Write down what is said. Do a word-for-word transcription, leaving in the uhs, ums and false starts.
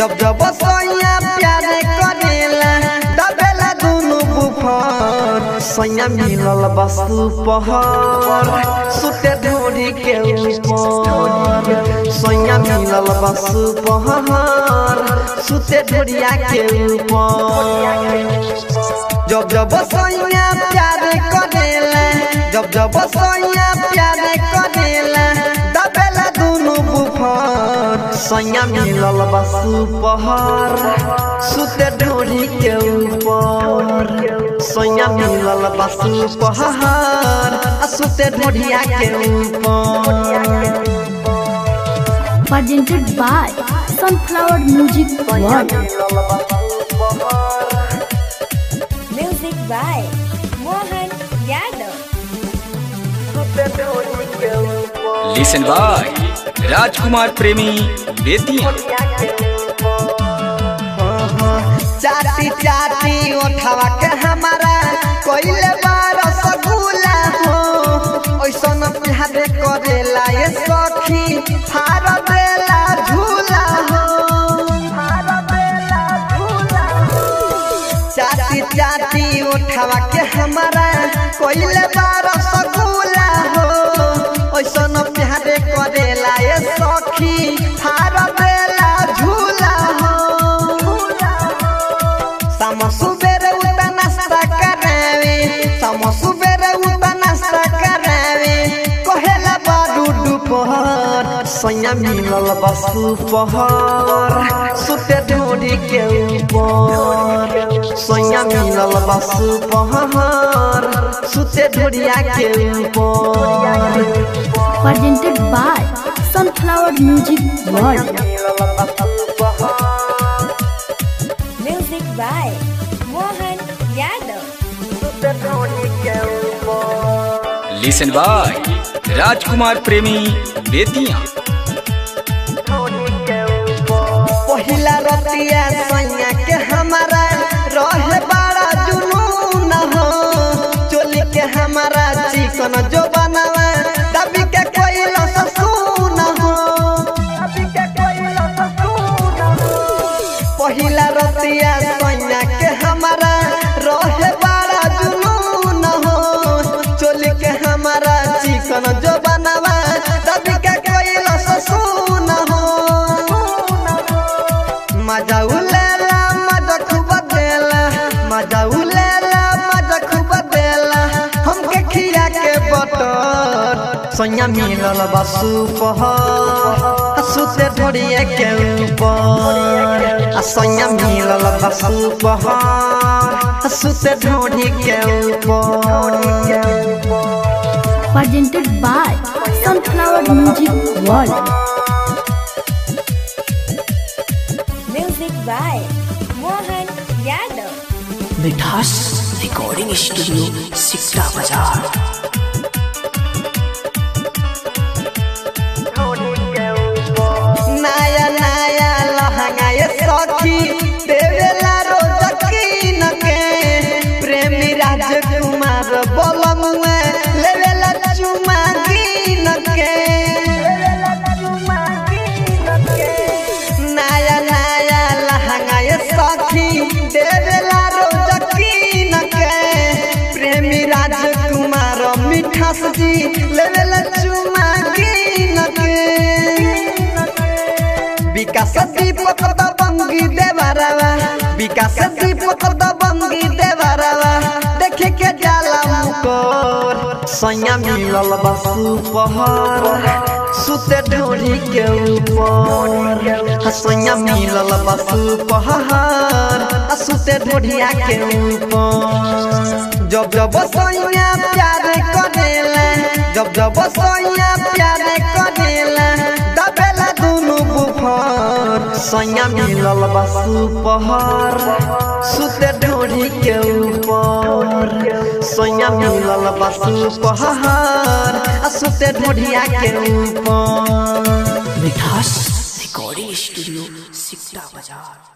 जब जब सैया प्यार करेला दबेला दुनु बुफर सैया मिलल बस पहर सुते ढोरी के ऊपर सैया मिलल बस पहर सुते ढोरिया के ऊपर जब जब सैया प्यार करेला जब जब सैया प्यार करेला दबेला दुनु बुफर सैया मिलल बस पहर सुते ढोरी के ऊपर सैया मिलल बस पहर सुते ढोरिया के ऊपर। Presented by Sunflower Music World. Music by Mohan Yadav. Listen by Rajkumar Premi Betiya. चाटी चाटी उठावा के हमारा कोइले बार सगुला हो ऐसा न प्यार करेला ये सखी फार देला झूला हो चाटी चाटी उठावा के हमारा कोइले बार सगुला हो ऐसा न प्यार करेला ये सखी फार देला झूला हो सम सुबेरे उठा नाश्ता करावे सम सुबेरे उठा नाश्ता करावे कहेला बारू दुपहर सैया मिलल बस पहर सुते ढोरी के ऊपर सैया मिलल बस पहर सुते ढोरिया के ऊपर। Presented by Sunflower Music World. Music by Mohan Yadav. Listen by Rajkumar Premi Betiya. पहिला रतिया सैया के हमारा रहे बड़ा जुनून हो चोली के हमारा चिकन जो बनावा दबी के कोई लसून हो पहिला रतिया सैया के हमारा रहे बड़ा जुनून हो चोली के हमारा चिकन जो बनावा दबी के कोई लसून हो मजा उलेला मजा खूब देला मजा उलेला मजा खूब देला हमके खिया के बटर सैया मिलल बस पहर सुते ढोरिया के ऊपर सैया मिलल बस पहर सुते ढोरी के ऊपर। Presented by Sunflower Music World. Music by Mohan Yadav. Mithas recording studio Sikta बाजार। नया नया लहंगा ये सखी देवेला रोज कीन के प्रेमी राजकुमार बोलमुए लेवेला चुमा कीन के नया नया लहंगा ये सखी देवेला रोज कीन के प्रेमी राजकुमार मिठास जी लेवेला चुमा कीन के विकास दीपक दबंगी देवरवा विकास दीपक दबंगी देवरवा देखे के जाला मुकोर सैया मिलल बस पहर सुते ढोरी के ऊपर सैया मिलल बस पहर सुते ढोरिया के ऊपर जब जब सैया प्यार करेला जब जब सैया प्यार करेला दबेला दुनु बुफर सैया मिलल बस पहर सुते ढोरी के ऊपर सैया मिलल बस पहर सुते ढोरिया के ऊपर। मिठास रिकॉर्डिंग स्टूडियो सिकटा बाजार।